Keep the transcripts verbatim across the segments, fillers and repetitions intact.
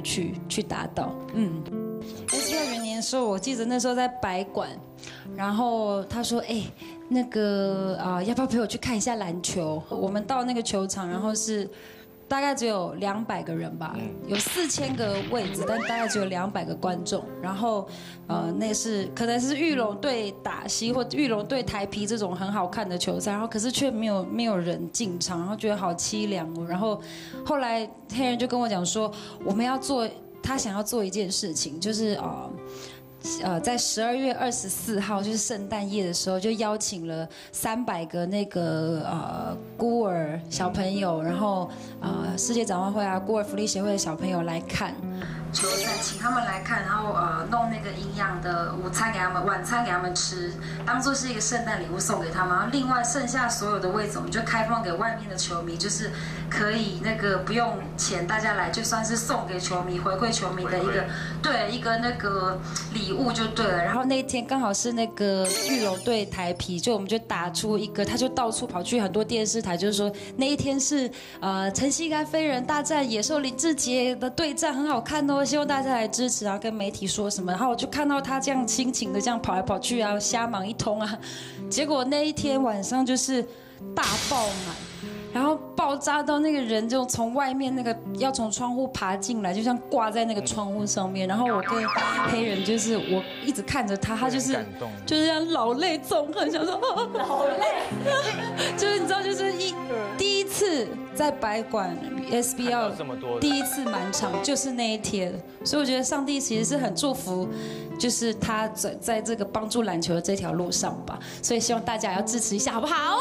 去去达到。嗯 ，S B L 元年的时候，我记得那时候在百馆，然后他说：“哎，那个啊、呃，要不要陪我去看一下篮球？”我们到那个球场，然后是。大概只有两百个人吧，有四千个位置，但大概只有两百个观众。然后，呃，那是可能是玉龙对打西或玉龙对台啤这种很好看的球赛，然后可是却没有没有人进场，然后觉得好凄凉哦。然后后来黑人就跟我讲说，我们要做，他想要做一件事情，就是呃。呃，在十二月二十四号，就是圣诞夜的时候，就邀请了三百个那个呃孤儿小朋友，然后呃世界展望会啊、孤儿福利协会的小朋友来看球赛，请他们来看，然后呃弄那个营养的午餐给他们，晚餐给他们吃，当做是一个圣诞礼物送给他们。然后另外剩下所有的位置，我们就开放给外面的球迷，就是可以那个不用钱，大家来就算是送给球迷、回馈球迷的一个对一个那个礼物。物就对了，然后那一天刚好是那个玉龙对台啤，就我们就打出一个，他就到处跑去很多电视台，就是说那一天是呃晨曦跟飞人大战野兽林志杰的对战，很好看哦，希望大家来支持，然后跟媒体说什么，然后我就看到他这样辛勤的这样跑来跑去啊，瞎忙一通啊，结果那一天晚上就是大爆满。然后爆炸到那个人就从外面那个要从窗户爬进来，就像挂在那个窗户上面。然后我跟黑人就是我一直看着他，他就是就是这样老泪纵横，想说老泪，就是你知道，就是一第一次在百馆 S B L 第一次满场就是那一天，所以我觉得上帝其实是很祝福，就是他在在这个帮助篮球的这条路上吧。所以希望大家要支持一下，好不好？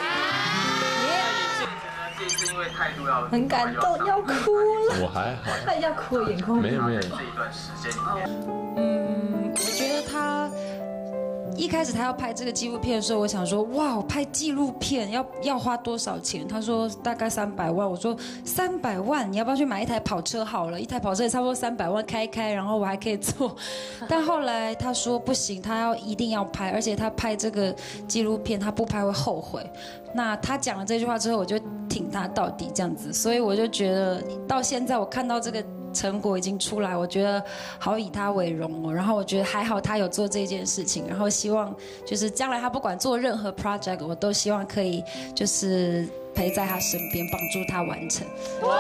这一次因为态度要很感动，要哭了。 我还好， 他要哭，眼眶没有没有。 这一段时间里面， 嗯，我觉得他一开始他要拍这个纪录片的时候，我想说，哇，拍纪录片要要花多少钱？他说大概三百万。我说三百万，你要不要去买一台跑车好了？一台跑车也差不多三百万，开一开，然后我还可以坐。但后来他说不行，他要一定要拍，而且他拍这个纪录片，他不拍会后悔。那他讲了这句话之后，我就挺他到底这样子，所以我就觉得到现在我看到这个成果已经出来，我觉得好以他为荣哦。然后我觉得还好他有做这件事情，然后希望就是将来他不管做任何 project， 我都希望可以就是陪在他身边，帮助他完成。哇！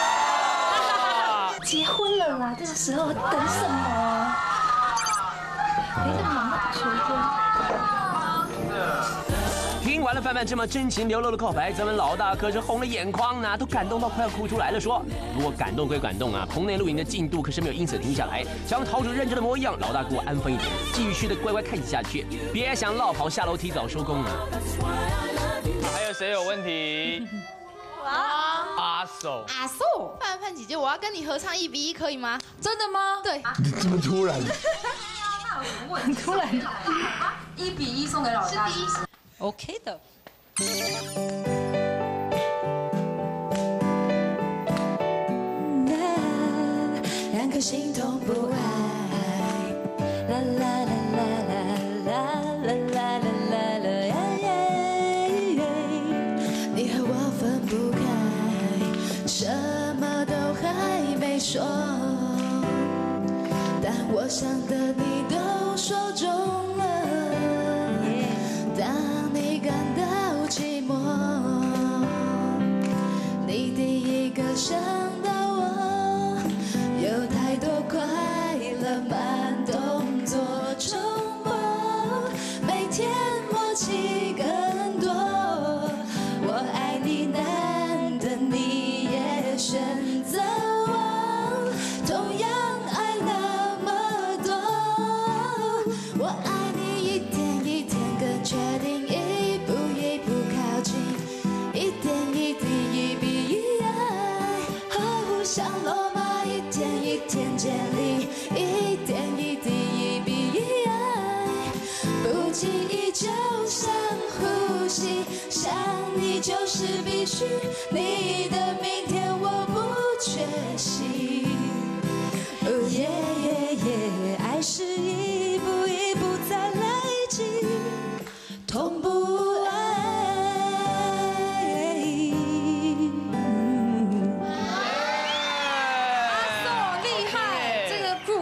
结婚了啦，这个时候等什么？你在忙求婚。 听完了范范这么真情流露的告白，咱们老大可是红了眼眶呢，都感动到快要哭出来了。说不过感动归感动啊，棚内录影的进度可是没有因此停下来。想陶喆认真的模样，老大给我安分一点，继续的乖乖看下去，别想落跑下楼提早收工啊。 还有谁有问题？ 啊， 阿寿， 阿寿， 范范姐姐，我要跟你合唱一比一，可以吗？ 真的吗？ 对。 这么突然？ 那有什么问题？突然，一比一送给老大。是第一。OK 的。两颗心同步爱，啦啦啦啦啦啦啦啦啦啦，你和我分不开，什么都还没说，但我想的你都说中了。当你感到寂寞，你第一个想到我，有太多快乐慢动作重播，每天默契更多。我爱你难得你也选择我，同样爱那么多。我爱你一天一天更确定，一步一步靠近，一点一滴一比一爱，呵护像罗马一天一天建立，一点一滴一比一爱，不经意就像呼吸，想你就是必须，你的明天我不缺席。哦耶耶耶，爱是一步一步在累积，同步爱。阿寿厉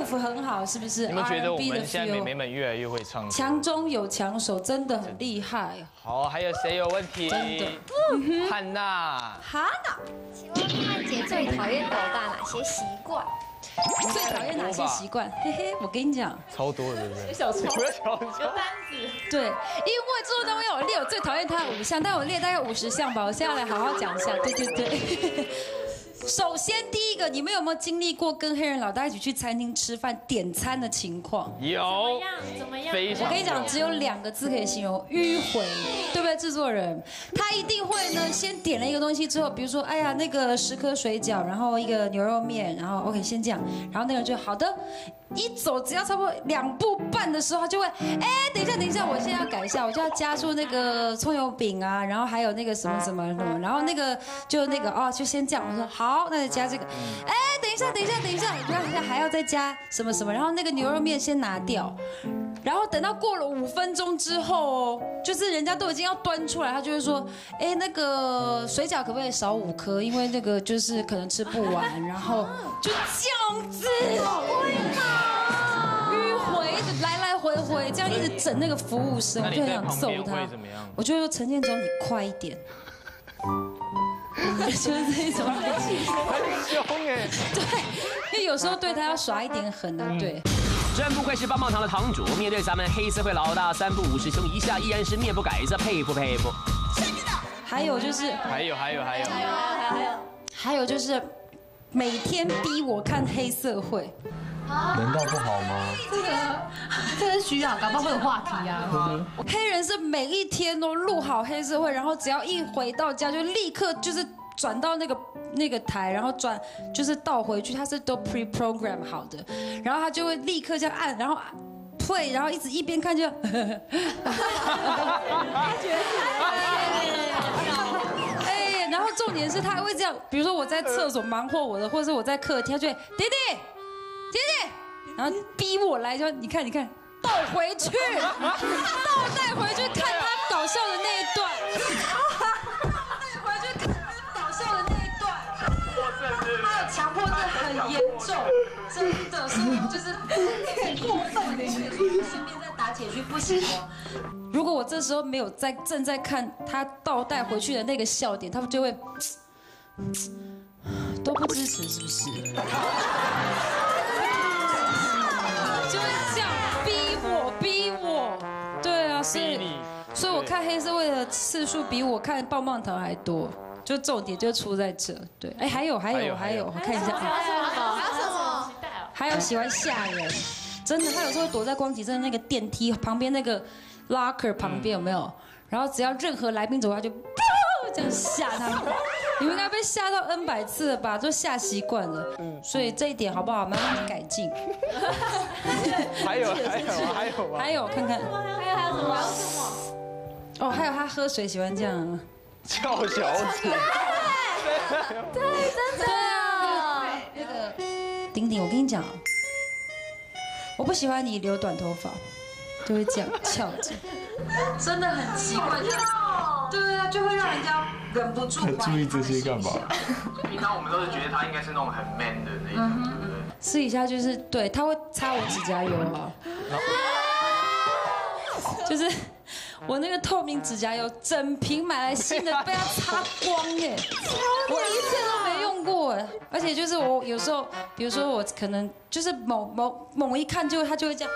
groove 很好，是不是？ 你们觉得我 R and B 的们现在妹 feel 妹们越来越会唱歌？ 强中有强手，真的很厉害。 好，还有谁有问题？ 真的汉娜。 哈娜， 请问汉姐最讨厌老大哪些习惯？ 最讨厌哪些习惯？嘿嘿，我跟你讲， 超多的，对不对？ 小丑不要小丑。 对，因为制作单位要我列我最讨厌他的五项，但我列大概五十项吧，我现在来好好讲一下。对对对。首先，第一个，你们有没有经历过跟黑人老大一起去餐厅吃饭点餐的情况？ 有。 怎么样？ 非常。 我跟你讲，只有两个字可以形容：迂回，对不对？制作人，他一定会呢，先点了一个东西之后，比如说，哎呀，那个十颗水饺，然后一个牛肉面，然后 OK， 先这样，然后那个人就好的。一走，只要差不多两步半的时候，他就会，哎，等一下，等一下，我现在要改一下，我就要加入那个葱油饼啊，然后还有那个什么什么什么，然后那个就那个哦，就先这样。我说好，那就加这个。哎，等一下，等一下，等一下，然后还要再加什么什么，然后那个牛肉面先拿掉。然后等到过了五分钟之后哦，就是人家都已经要端出来，他就会说，哎，那个水饺可不可以少五颗？因为那个就是可能吃不完，然后就这样子。迂回，来来回回，这样一直整那个服务生，我就很想揍他。我就说陈建州，你快一点。就是这种很凶哎。 对，因为有时候对他要耍一点狠的，对。 真不愧是棒棒糖的堂主，面对咱们黑社会老大三不五时凶一下，依然是面不改色，佩服佩服。 还有就是， 还有还有还有还有还有还有就是，每天逼我看黑社会。 难道不好吗？ 这个，这是需要，搞不好会有话题啊。 黑人是每一天都录好黑社会，然后只要一回到家就立刻就是转到那个那个台，然后转就是倒回去，他是都 pre program 好的，然后他就会立刻这样按，然后 play， 然后一直一边看就，他觉得，哎，然后重点是他还会这样，比如说我在厕所忙活我的，或者是我在客厅，他就会弟弟。姐姐，然后逼我来说，你看，你看，倒回去，倒带回去看他搞笑的那一段，带回去看他搞笑的那一段。他有强迫症很严重，真的，所以就是很过分的，顺便再打铁去不行哦。如果我这时候没有在正在看他倒带回去的那个笑点，他们就会都不支持，是不是？就是这样逼我，逼我，对啊，所以，所以我看黑社会的次数比我看棒棒糖还多，就重点就出在这，对，哎，还有还有还有，我看一下， 还有什么？还有什么？ 还有喜欢吓人，真的，他有时候会躲在光启镇那个电梯旁边那个 locker 旁边有没有？然后只要任何来宾走，他就这样吓他们。你们应该被吓到 N 百次了吧？都吓习惯了，所以这一点好不好？慢慢改进。 还有还有还有还有看看， 还有还有什么？还有什么？ 哦，还有他喝水喜欢这样， 翘小指。 对，真的。 对啊，那个丁丁，我跟你讲，我不喜欢你留短头发，就会这样翘着，真的很奇怪。对啊，就会让人家忍不住注意这些干嘛？ 平常我们都是觉得他应该是那种很 man 的那种，对不对？ 私底下就是对，他会擦我指甲油啊，就是我那个透明指甲油，整瓶买来新的被他擦光耶，我一次都没用过哎，而且就是我有时候，比如说我可能就是某某某一看就他就会这样。